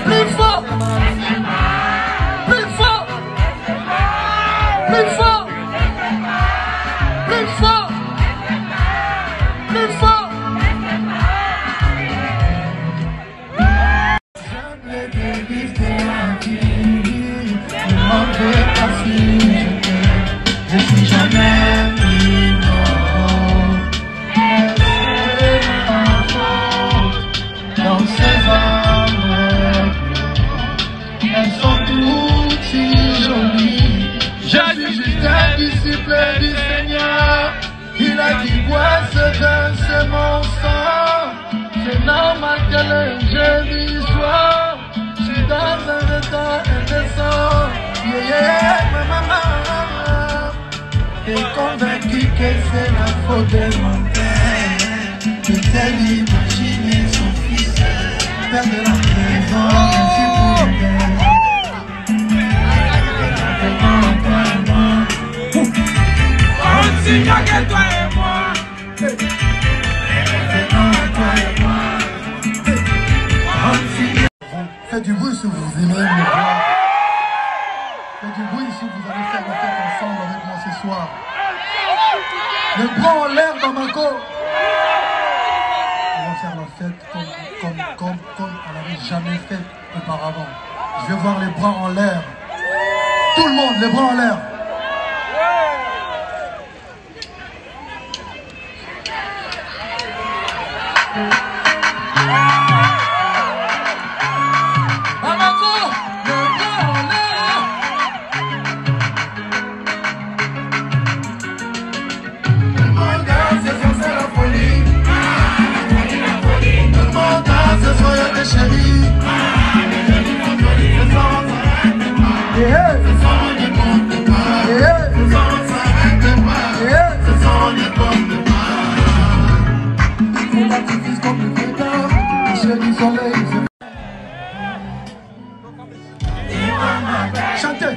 Plus fort. Plus fort. Plus fort. Plus fort. Plus fort. Jamais de vivre la vie. Ne m'en veux pas si je suis jamais libre. Dans ces âmes, elles sont toutes si jolies. Je suis juste un disciple du Seigneur. Il a dit bois ce vin, c'est mon sang. C'est normal que le jeudi soir, je suis dans un état indécent. Yeah, maman. T'es convaincu que c'est la faute de mon père. Peut-être imaginer son fils perdre la maison, merci pour le père. On signe que toi et moi. Faites du bruit si vous aimez me voir. Faites du bruit si vous allez faire la fête ensemble avec moi ce soir. Les bras en l'air dans ma côte. On va faire la fête comme on n'avait jamais fait auparavant. Je vais voir les bras en l'air. Tout le monde, les bras en l'air. Chantez.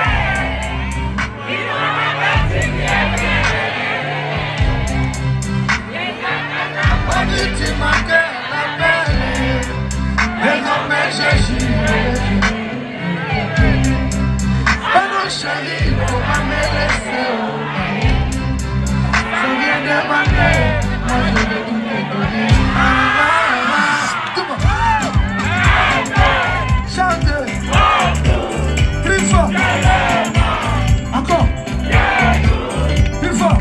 Tu m'as la belle, désormais je suis. Oh non chérie, faut pas me laisser. Ça vient de ma mère, moi je vais tout te donner. Chante. Plus fort. Encore. Plus fort.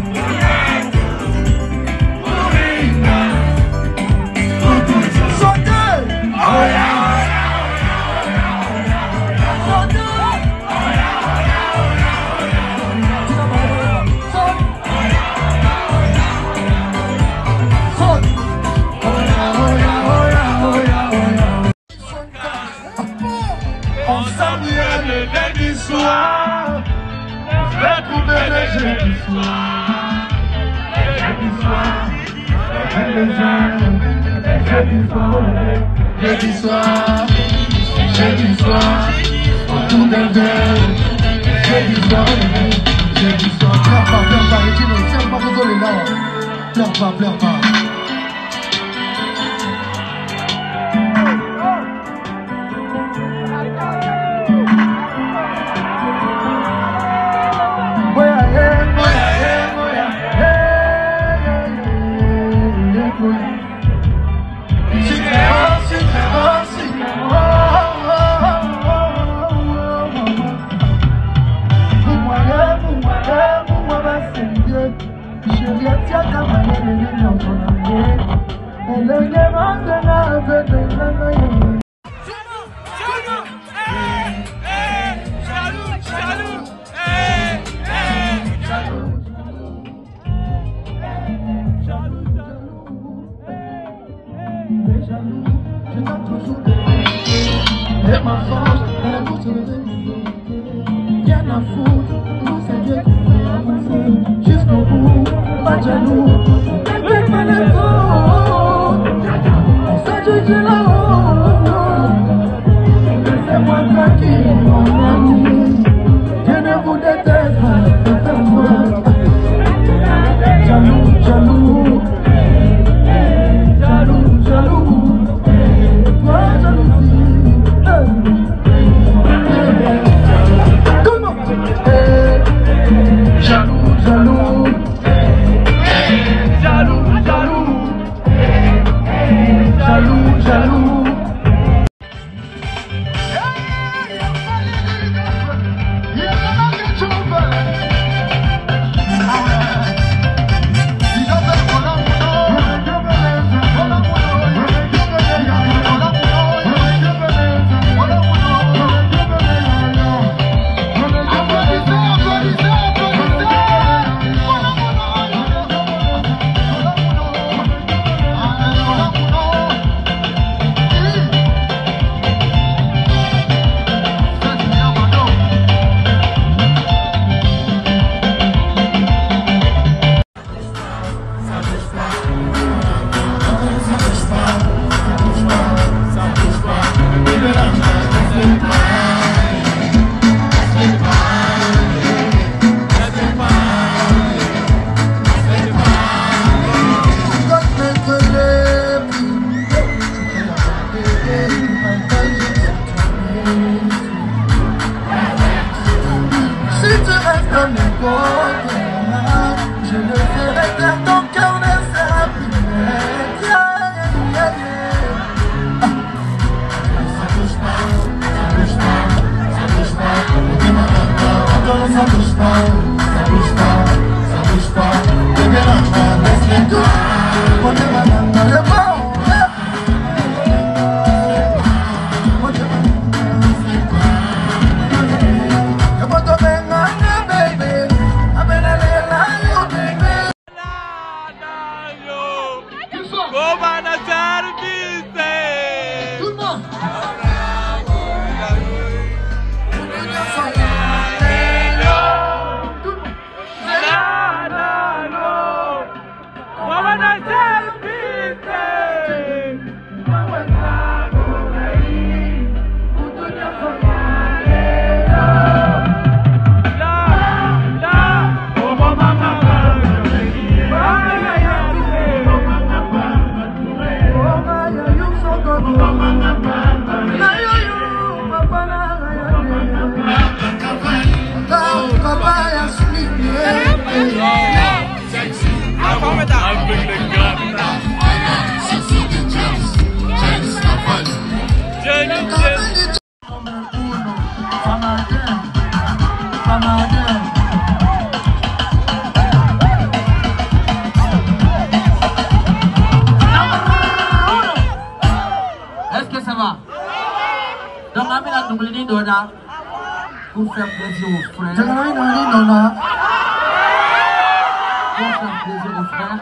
Samuel le lundi soir, je vais trouver le jeudi soir. Jeudi soir, jeudi soir, jeudi soir, autour d'un verre. Jeudi soir, Pleure pas, Regine, tiens pas rigoler là. Pleure pas. Rien à foutre, c'est Dieu qui fait avancer jusqu'au bout, pas de jaloux, n'aimez pas les autres, c'est Dieu qui est là-haut, laissez-moi tranquille, mon ami, Dieu ne vous déteste pas, faites-moi, jaloux, jaloux, jaloux, jaloux, toi jalousie, Est-ce que ça va? Donc, on a doublé les doigts pour faire plaisir aux frères. Pour faire plaisir aux frères.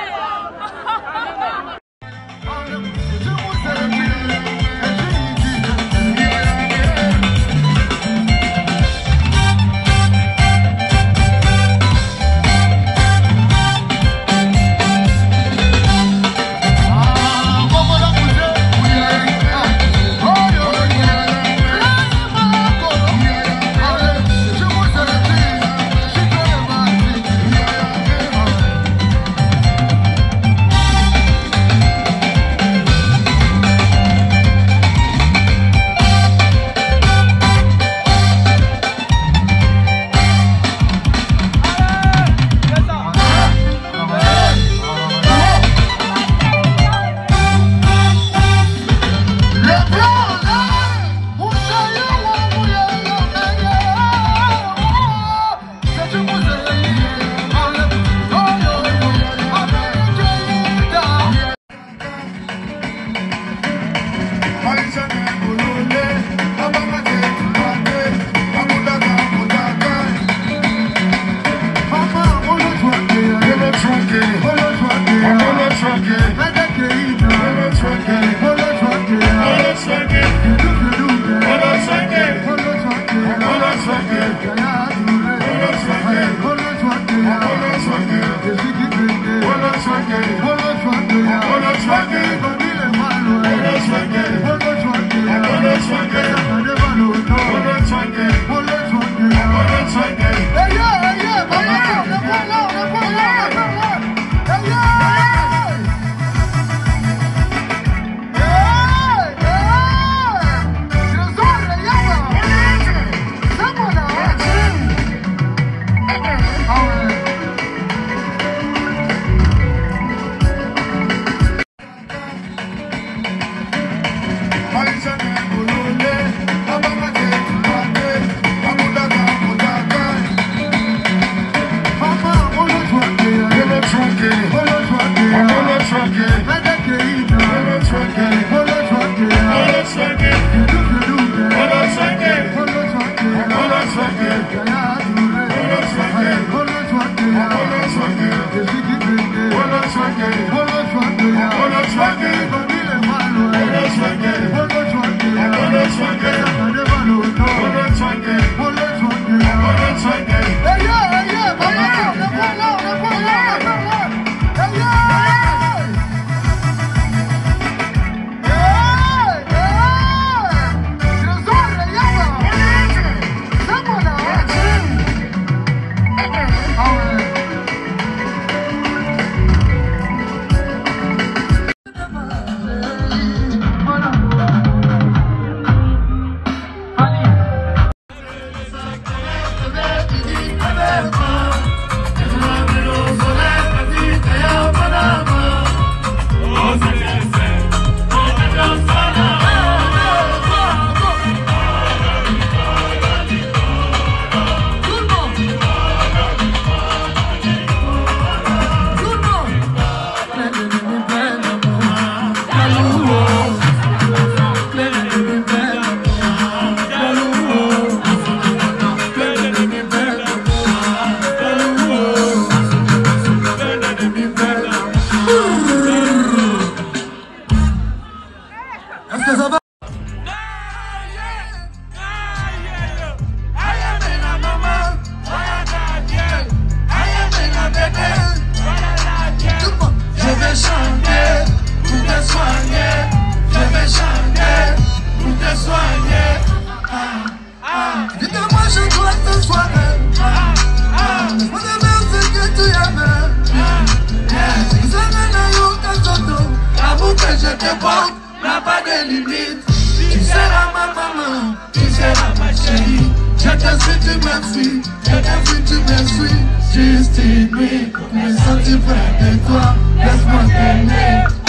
n'a pas de limite. Tu seras ma maman, tu seras ma chérie. Je te suis, tu me suis, je te suis, tu me suis. Juste une nuit, pour me sentir près de toi, laisse-moi t'aimer.